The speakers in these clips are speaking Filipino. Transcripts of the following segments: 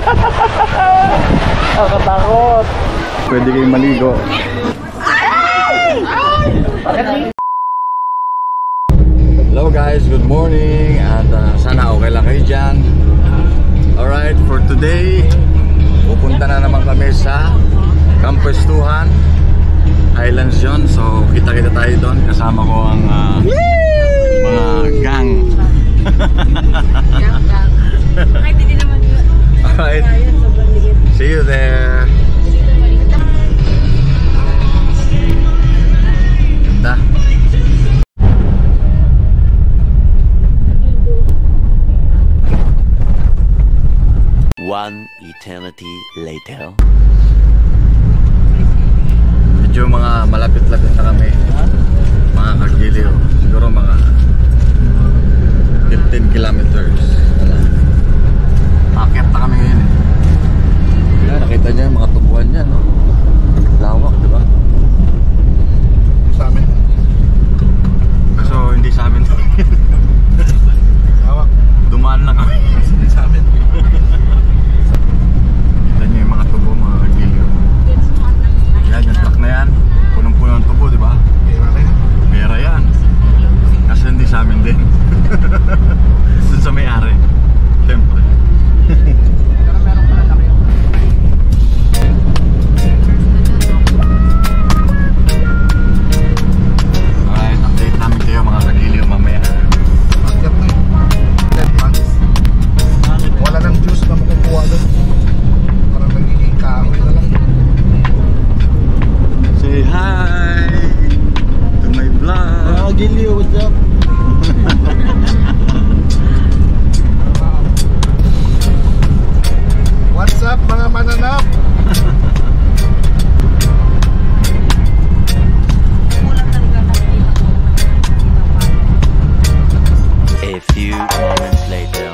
Nakatakot. Pwede kayong maligo. Hello guys, good morning. At sana okay lang kayo dyan. Alright, for today pupunta na naman kami sa Kampuestuhan Highlands yun. So kita-kita tayo doon. Kasama ko ang mga gang. Kahit hindi naman yun. Alright, see you there. Ganda. One eternity later. Medyo mga malapit-lapit na kami. Mga kagiliw. Siguro mga 15 kilometers. Akit na kami ngayon. Yan, nakita niyo yung mga tubuhan niya, no? Lawak, di ba? Sa amin. Kaso hindi sa amin. Lawak. Dumaan lang kami. Sa amin. Kita niyo yung mga tubo, mga kagiliw. Yan, yung truck na yan. Punong-puno ng tubo, di ba? Pera yan. Kasi hindi sa amin din. Dun sa may-ari. Siyempre. Alright, update namin kayo mga kagiliw mamaya. Wala nang juice na makukuha doon. Parang nagiging kahoy na lang. Say hi to my vlog. Giliw, what's up? What's up mga mananap? A few moments later.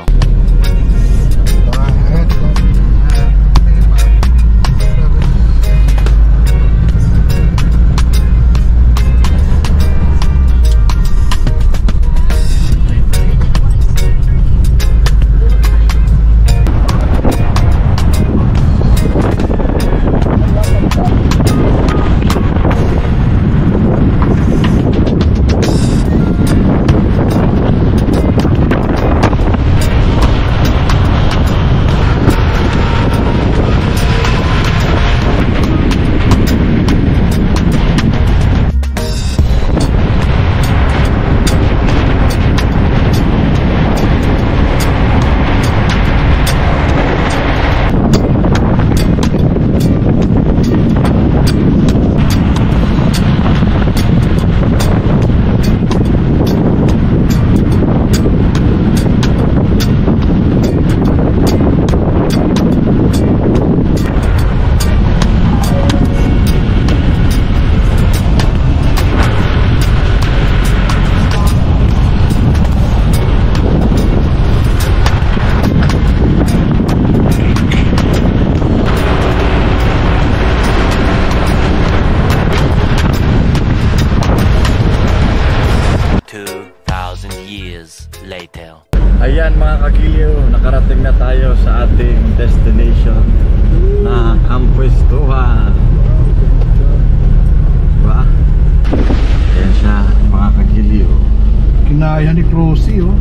Ayan mga kagiliw, nakarating na tayo sa ating destination na Kampuestuhan. Diba? Ayan siya mga kagiliw. Kinaya ni Cruzy, oh.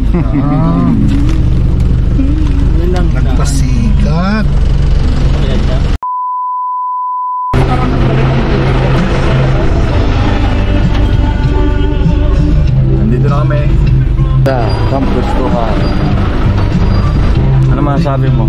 Nagpasikat. Nandito na kami sa Kampuestuhan. Ano masasabi mo?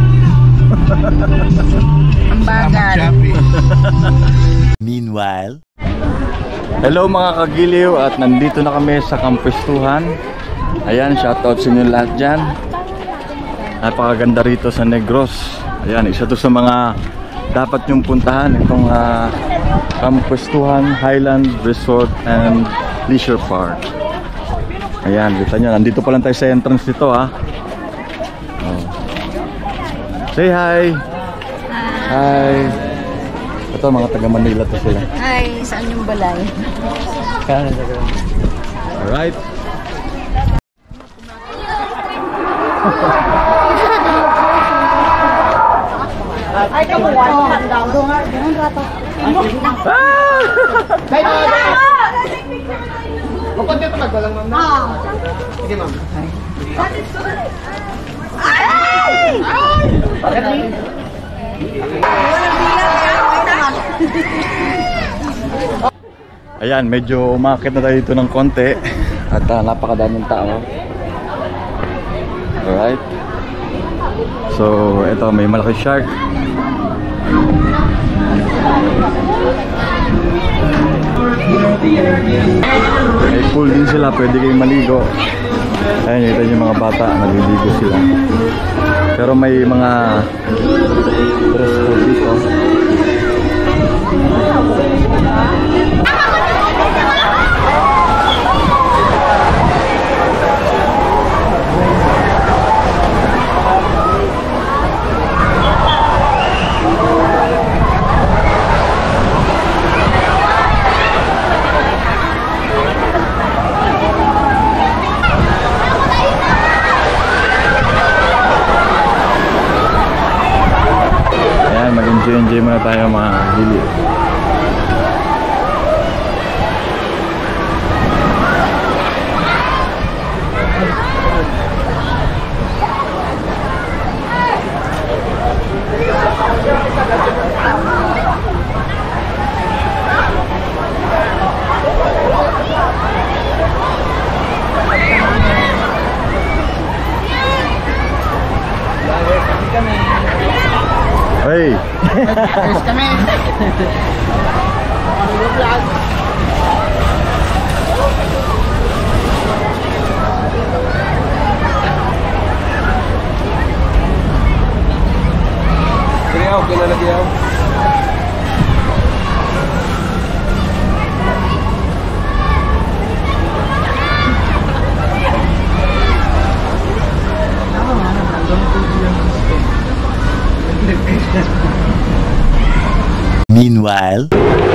Ang bagal. Meanwhile. Hello mga kagiliw, at nandito na kami sa Kampuestuhan. Ayan, shoutout sa inyo lahat dyan. Napakaganda rito sa Negros. Ayan, isa to sa mga dapat nyong puntahan, itong Kampuestuhan Highland Resort and Leisure Park. Ayan, kita nyo, nandito pa lang tayo sa entrance nito, ha. Oh. Say hi. Hi. Ito mga taga Manila to sila. Hi, saan yung balay? Alright. Ay, kamuha. Ganun rato. Kapag dito nagbalang ma'am na. Sige ma'am. Ayan, medyo umakit na tayo dito ng konti at napakadaming tao. Alright. So, ito may malaking shark. May pool din sila, pwede kayong maligo. Ayan, nakita niyo yung mga bata, naliligo sila. Pero may mga dress code dito. Mag-enjoy muna tayo mga hili. Hey! Ayos kami. Kaya kinalagyan. Meanwhile,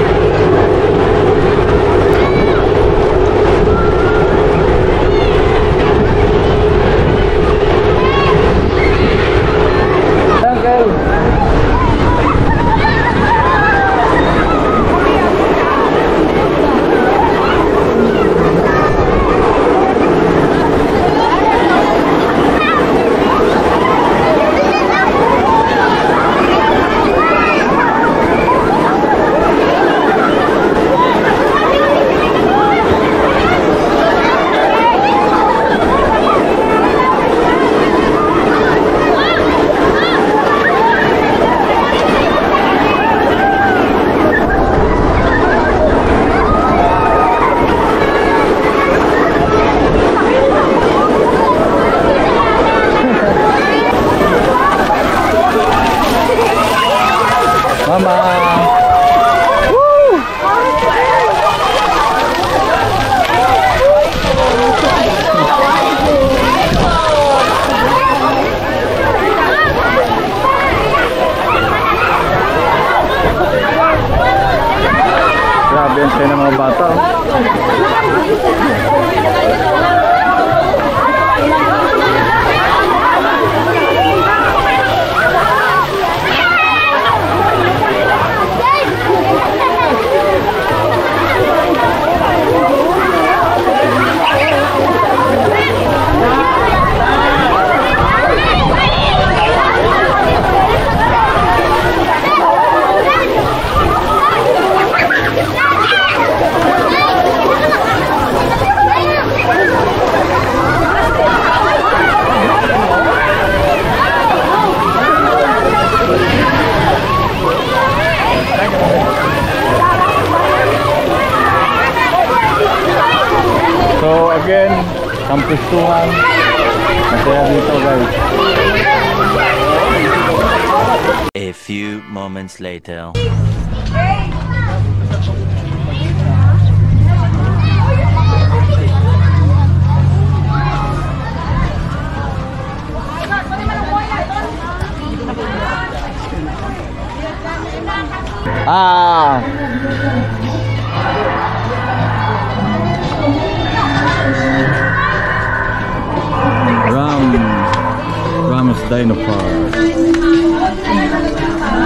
grabe ang saya ng mga bata. So again, kampustuhan. Masaya dito guys. a few moments later. Ramos Dino Park.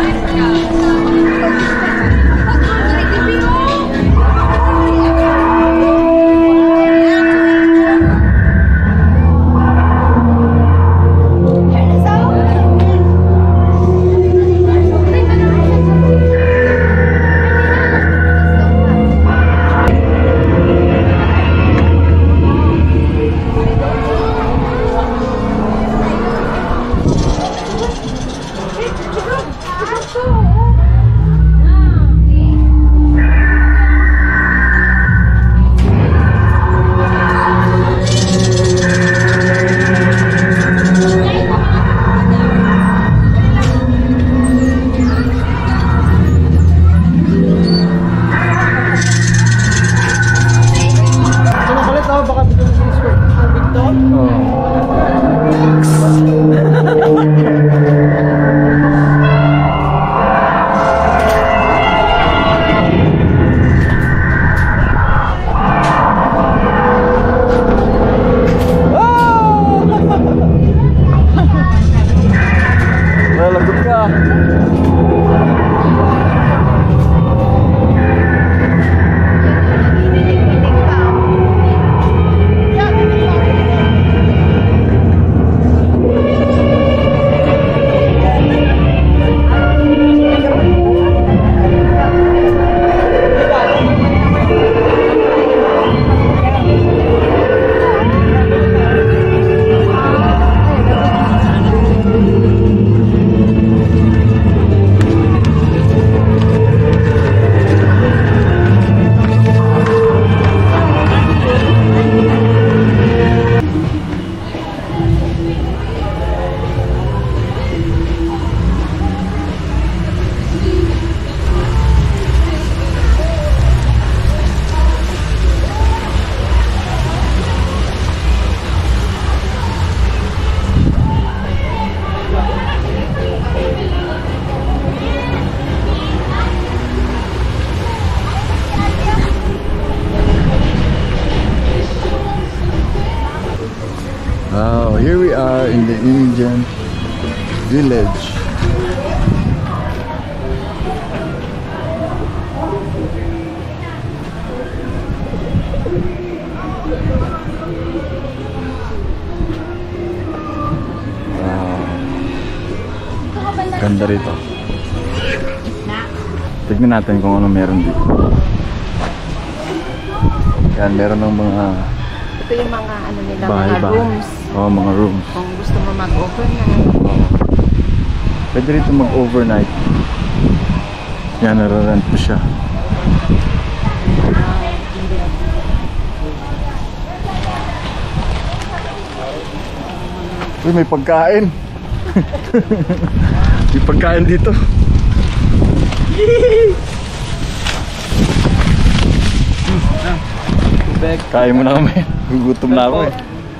Oh, here we are in the Indian village. Wow. Ganda rito. Tignan natin kung ano meron dito. Yan, meron ng mga Ito yung mga ano nila, mga bahay-bahay. rooms. Oo, mga rooms. Kung gusto mo mag-overnight. Oo. Pwede rito mag-overnight. Yan, nararent po siya. Uy, may pagkain. May pagkain dito. Kain mo na kami. Gugutom na ako eh.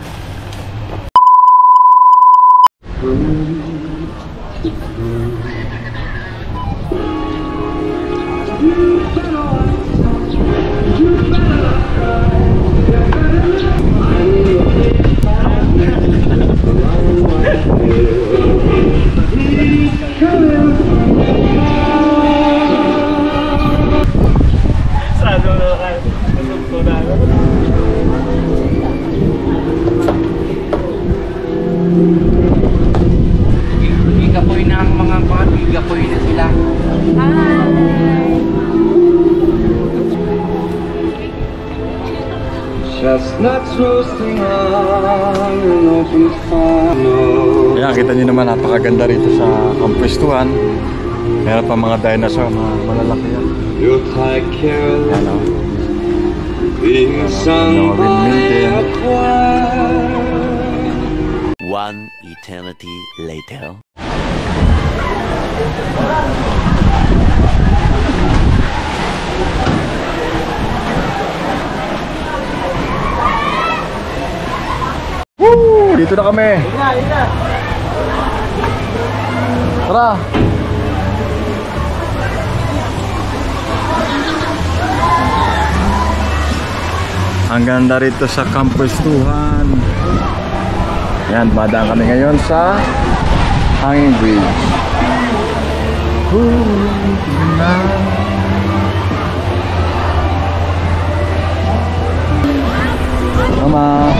Igapoy na ang mga bata, igapoy na sila. Chestnuts roasting on an open fire. Kaya kita niyo naman, napakaganda rito sa kampestuhan. Meron pa mga dinosaur, mga malalaki yan. Your high carol Ano? being sung by a choir. One eternity later. Woo! Dito na kami. Tara. Ang ganda rito sa kampestuhan. Yan, madaan kami ngayon sa Hanging Bridge. Mama.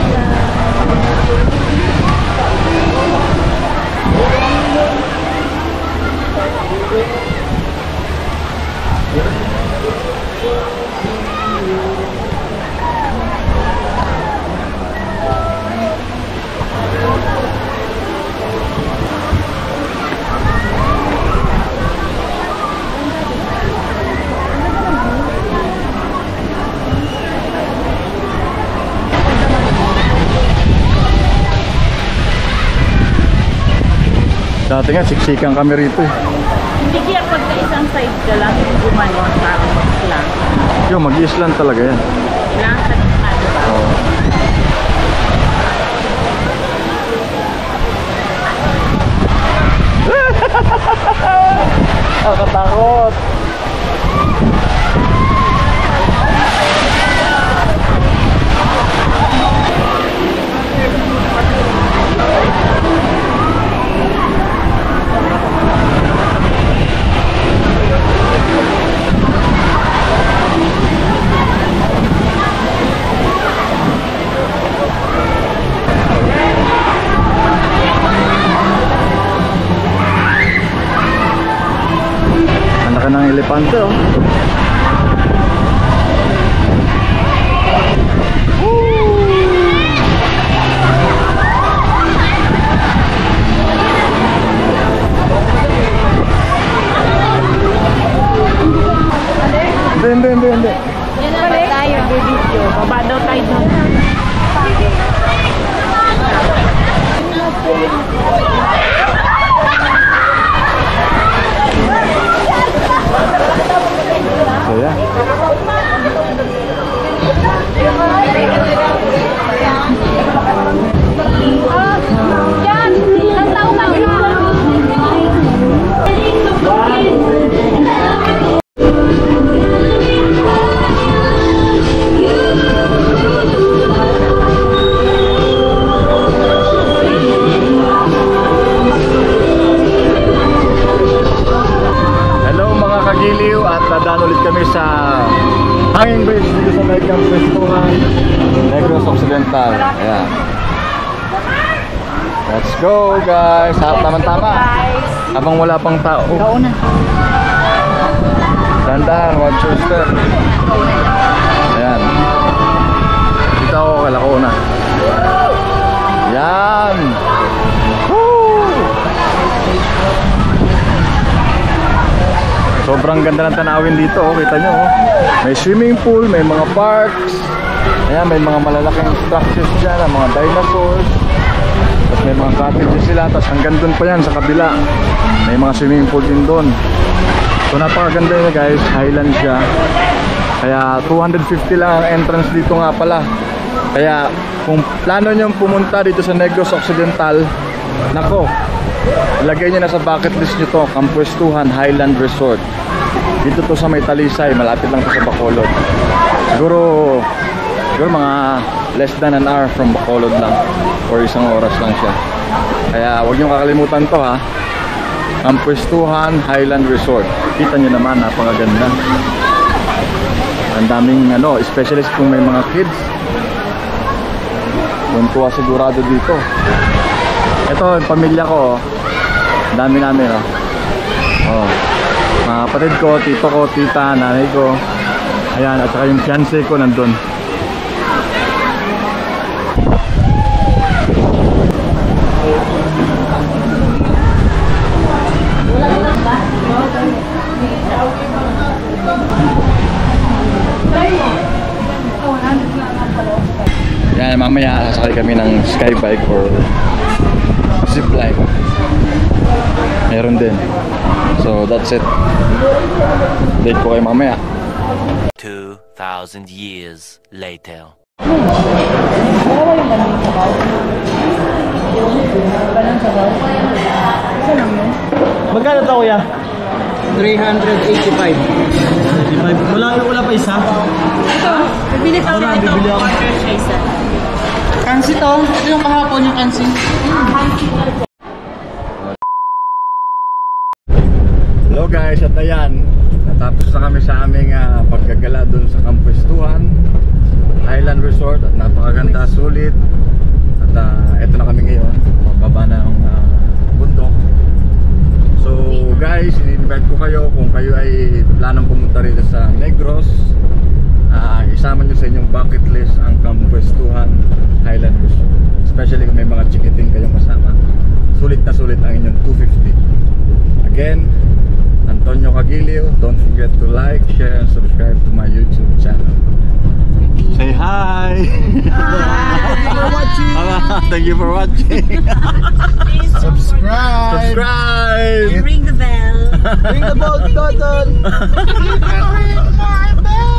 Dati nga, siksikan kami rito eh. Hindi kaya pagka isang side ka lang, gumano, parang mag-slang. Yo, mag-island talaga yan. Lang sa gitna, diba? Oo. Nakatakot. Ganda ng elepante oh. Hindi. Yan na tayo, video. Baba daw tayo doon. So yeah. Yan! Ilang taon na Kagiliw at nadaan ulit kami sa hanging bridge dito sa may Campestuhan, Negros Occidental. Ayan. Let's go guys. Tama-tama. Habang wala pang tao. Kauna. Dandahan, watch your step. Ayan. Dito ako, kala ko na. Yan. Sobrang ganda ng tanawin dito, oh. Kita nyo, oh. May swimming pool, may mga parks. Ayan, may mga malalaking structures dyan, mga dinosaurs. Tapos may mga cottages sila. Tapos hanggang doon pa yan sa kabila. May mga swimming pool din doon. So napakaganda yun guys, highland siya. Kaya 250 lang ang entrance dito nga pala. Kaya kung plano nyo pumunta dito sa Negros Occidental, nako, ilagay nyo na sa bucket list nyo to, Campestuhan Highland Resort. Dito to sa may Talisay, malapit lang to sa Bacolod. Siguro mga less than an hour from Bacolod lang, or isang oras lang siya. Kaya huwag nyo kakalimutan to ha, Campestuhan Highland Resort. Kita nyo naman, napakaganda. Ang daming specialist kung may mga kids. Tuntua sigurado dito. Ito, pamilya ko, dami namin, oh. Oh. Mga kapatid ko, tito ko, tita, nanay ko. Ayan, at saka yung fiancé ko nandun. Yan, mamaya sasakay kami ng skybike or zipline. Meron din. So that's it. Date ko kayo mamaya. 2,000 years later. Magkano to kuya? 385. Wala pa isa? Bibili ka ulit ito. Bibili ako. Kansi to. Ito yung kahapon yung kansi. Hello guys, at ayan, natapos na kami sa aming paggagala dun sa Campestuhan Highland Resort. At napakaganda, sulit. At eto na kami ngayon, pababa na ng bundok. So guys, in-invite ko kayo kung kayo ay planong pumunta rito sa Negros, isama nyo sa inyong bucket list ang Campestuhan Highland Resort. Especially kung may mga chikiting kayong kasama. Sulit na sulit ang inyong 250. Again, Antonio Kagiliw. Don't forget to like, share, and subscribe to my YouTube channel. Say hi! Thank you for watching! Subscribe! Subscribe! Ring the bell. Ring the bell, Toton! Ring my bell!